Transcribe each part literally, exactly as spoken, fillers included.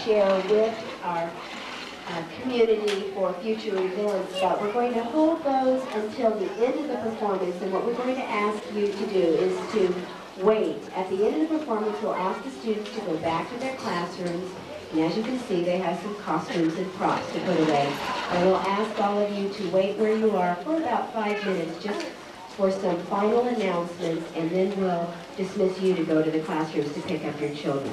share with our uh, community for future events, but we're going to hold those until the end of the performance, and what we're going to ask you to do is to wait. At the end of the performance, we'll ask the students to go back to their classrooms, and as you can see, they have some costumes and props to put away. And we'll ask all of you to wait where you are for about five minutes, just for some final announcements, and then we'll dismiss you to go to the classrooms to pick up your children.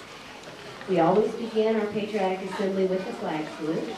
We always begin our patriotic assembly with the flag salute.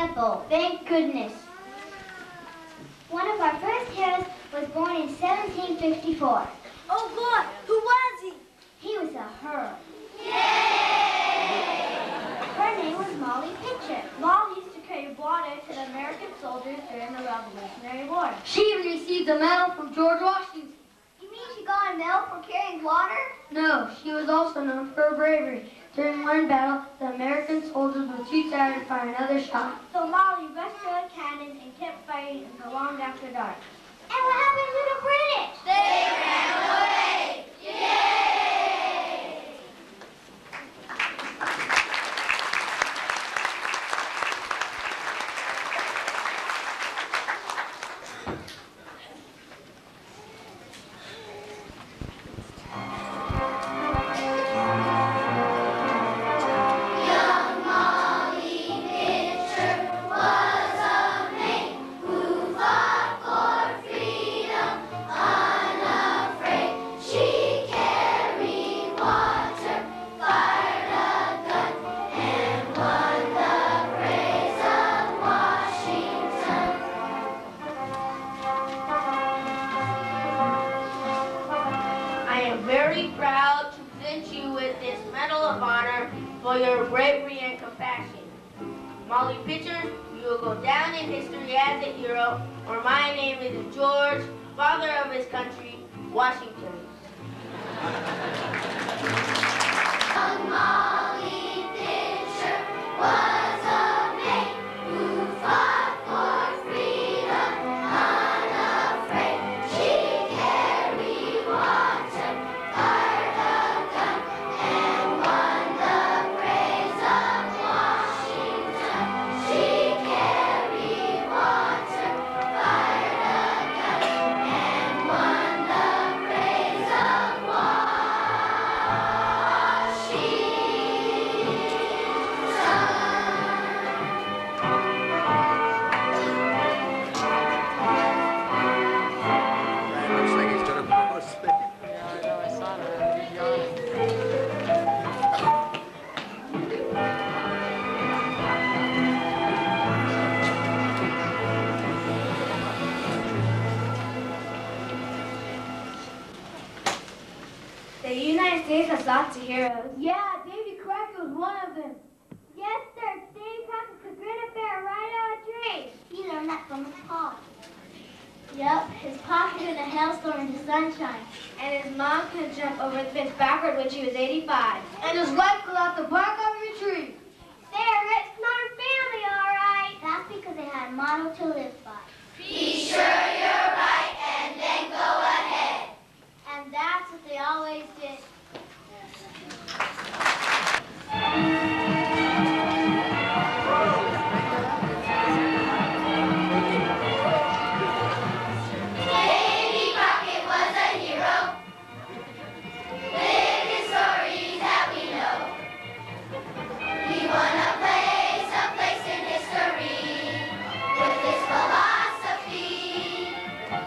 Thank goodness. One of our first heroes was born in seventeen fifty-four. Oh, good. Who was he? He was a her. Yay! Her name was Molly Pitcher. Molly used to carry water to the American soldiers during the Revolutionary War. She even received a medal from George Washington. You mean she got a medal for carrying water? No, she was also known for her bravery. During one battle, the American soldiers were too tired to fire another shot. So Molly rushed to the cannon and kept fighting until long after dark. And what happened to the British? They ran away! Yay! for your bravery and compassion. Molly Pitcher, you will go down in history as a hero, for my name is George, father of his country, Washington. Young Molly Pitcher was a maid who fought for freedom unafraid. She carried water, fired a gun, and won the praise of Washington. She carried water, fired a gun, and won the praise of Looks like he's gonna post it. The United States has lots of heroes. Yeah, Davy Crockett was one of them. Yes, sir. Davy Crockett could grin a bear right out of a tree. He learned that from his pa. Yep, his pa could in a hailstorm in the sunshine. And his mom could jump over the fence backward when she was eighty-five. And his wife could out the bark of a tree. They're a rich, smart family, all right. That's because they had a motto to live by. Be sure you're right and then go ahead. And that's what they always did. Davy Crockett was a hero. With his stories that we know, he won a place, a place in history with his philosophy.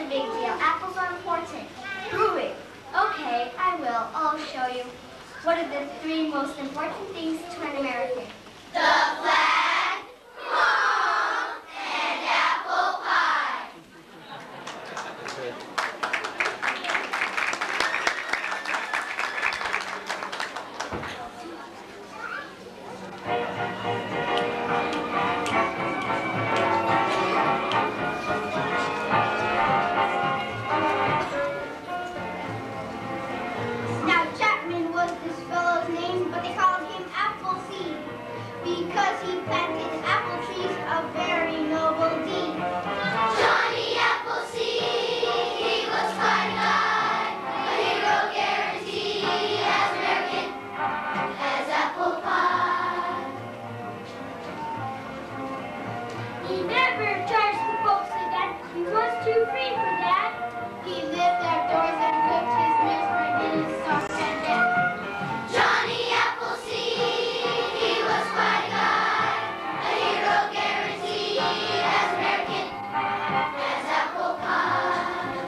a big deal. Apples are important. Prove it. Okay, I will. I'll show you. What are the three most important things to an American? The flag, home, and apple pie. Now Chapman was this fellow's name, but they called him Appleseed because he planted apple trees, a very noble deed. Johnny Appleseed, he was quite a guy, a hero guaranteed as American as apple pie. He never charged the folks again. He was too free for that. He lived outdoors and cooked his meals right in his saucepan bed. Johnny Appleseed, he was quite a guy, a hero guaranteed as American as apple pie.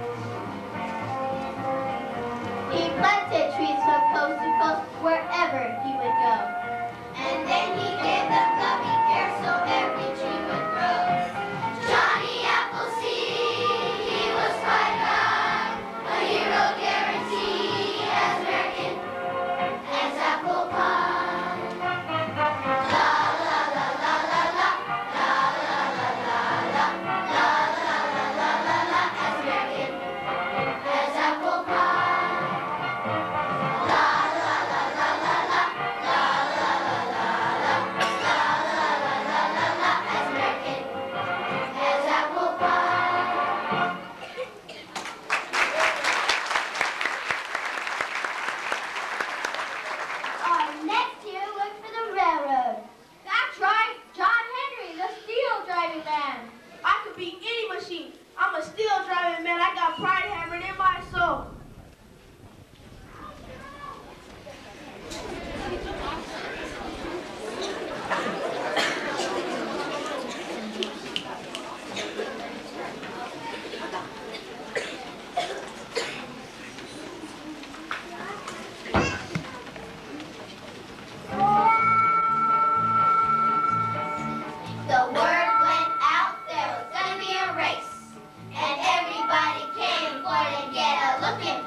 He planted trees from coast to coast wherever he would go. And then he gave them loving care so every tree would grow. Johnny Appleseed, he was quite a guy, a hero guaranteed as American as apple pie. La la la la la la, la la la la la, la la la la la la, as American as apple pie. La la la la la la, la la la la la, la la la la la la, as American as apple pie. Our next hero worked for the railroad. That's right, John Henry, the steel driving man. I could be any machine. I'm a steel driving man. I got pride hammered in my soul. The word went out there was gonna be a race, and everybody came for to get a look at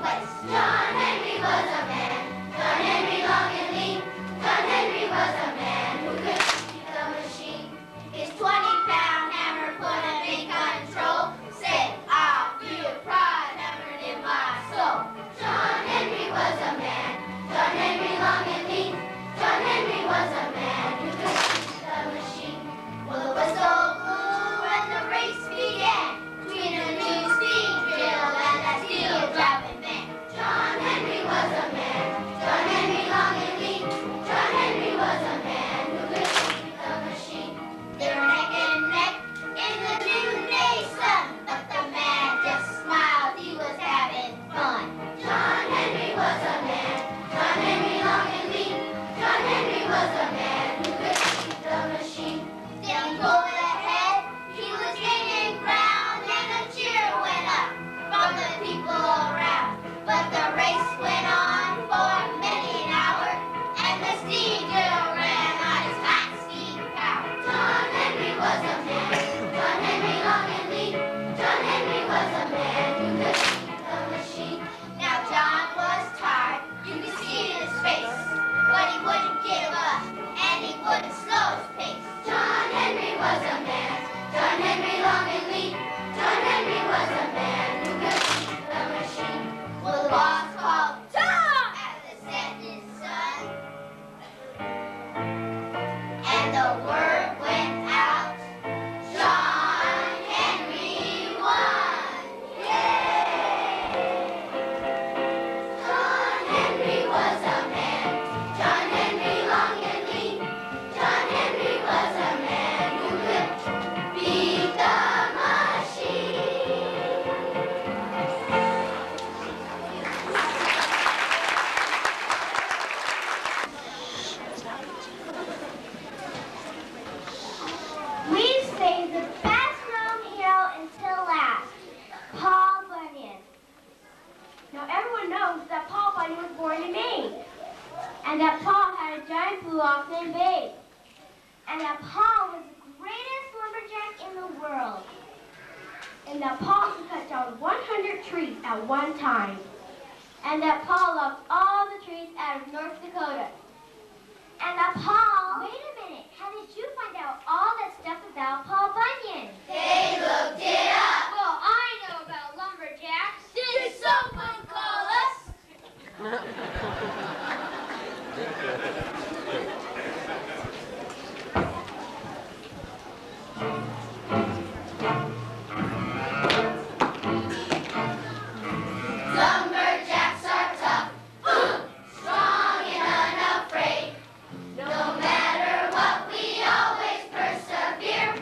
dog named Babe. And that Paul was the greatest lumberjack in the world. And that Paul could cut down one hundred trees at one time. And that Paul loved all the trees out of North Dakota. And that Paul... Wait a minute. How did you find out all that stuff about Paul Bunyan? They looked it up. Well, I know about lumberjacks. Did someone call us? Lumberjacks are tough, strong and unafraid. No matter what, we always persevere.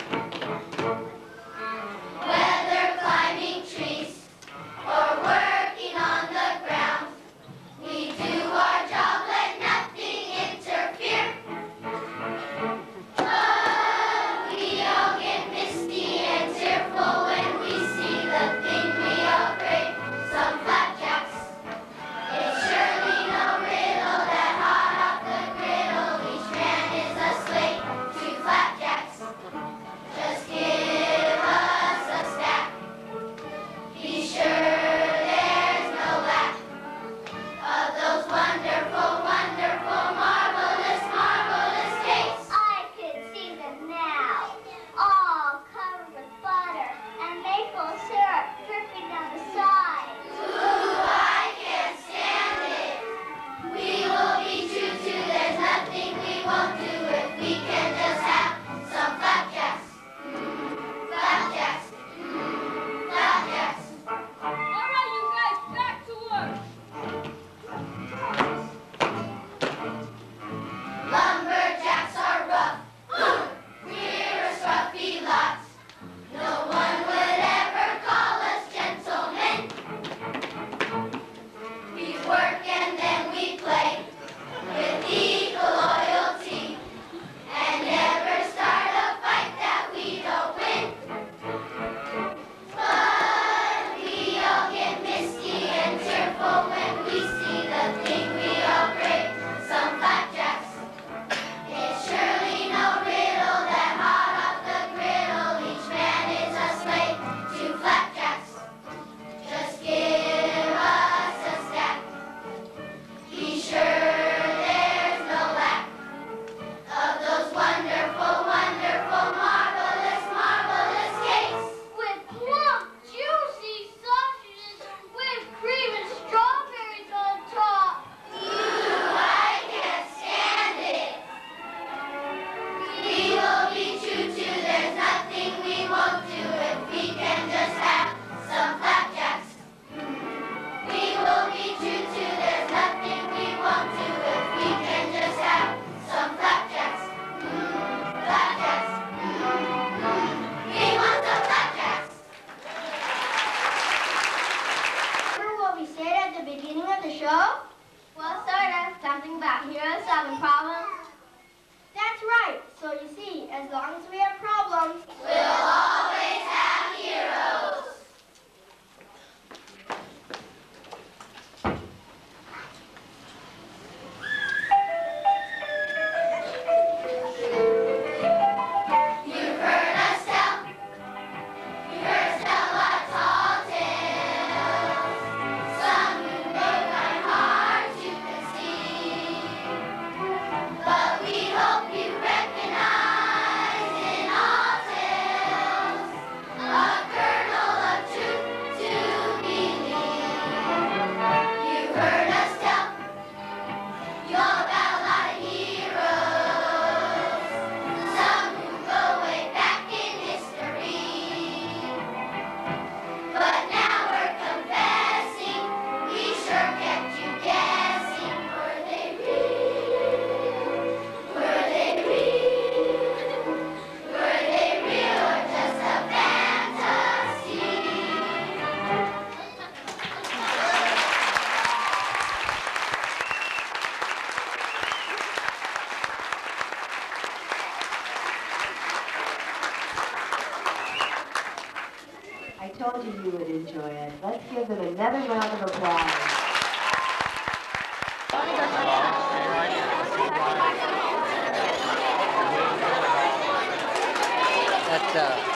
Whether climbing trees or working on the ground, we do our job, let nothing interfere. But we all get misty and tearful when we see the thing we all crave. Some flapjacks. It's surely no riddle that hot off the griddle each man is a slave to flapjacks. Just give us a stack. Be sure there's no lack of those wonderful, wonderful, marvelous, marvelous cakes. I can see them now, all covered with butter and maple syrup dripping down the side. Ooh, I can't stand it. We will be true to there's nothing we won't do if we can just have some flapjacks. Mm, flapjacks. Mm, flapjacks. All right, you guys, back to work. Lumberjacks are rough. We're a scruffy lot. No one would ever call us gentlemen. We work and then we play with equal loyalty and never start a fight that we don't win. But we all get misty and tearful when we see the thing we all crave. Some flapjacks. It's surely no riddle that hot off the griddle each man is a slave to flapjacks. Just give us a stack. Be sure there's no lack of those wonderful, wonderful, marvelous, marvelous cakes. With plump, juicy sausages and whipped cream and strawberries on top. Ooh, I can't stand it. We will be true to there's nothing we won't do if we can just have some flapjacks. We will be true to there's nothing we won't do if we can just have some flapjacks. Mm, flapjacks. Mm, mm. We want some flapjacks. Remember what we said at the beginning of the show? Well, sort of. Something about heroes solving problems. That's right. So you see, as long as we have problems, We'll always have heroes. You've heard us tell, you've heard us tell our tall tales. Some who break our hearts you can see. But we hope you recognize in all tales a kernel of truth to believe. You've heard us tell you all about a lot of heroes, some who go way back in history. But now we're confessing, we sure kept you guessing. Were they real? Were they real? Were they real or just a fantasy? I told you you would enjoy it. Let's give them another round of applause. stuff.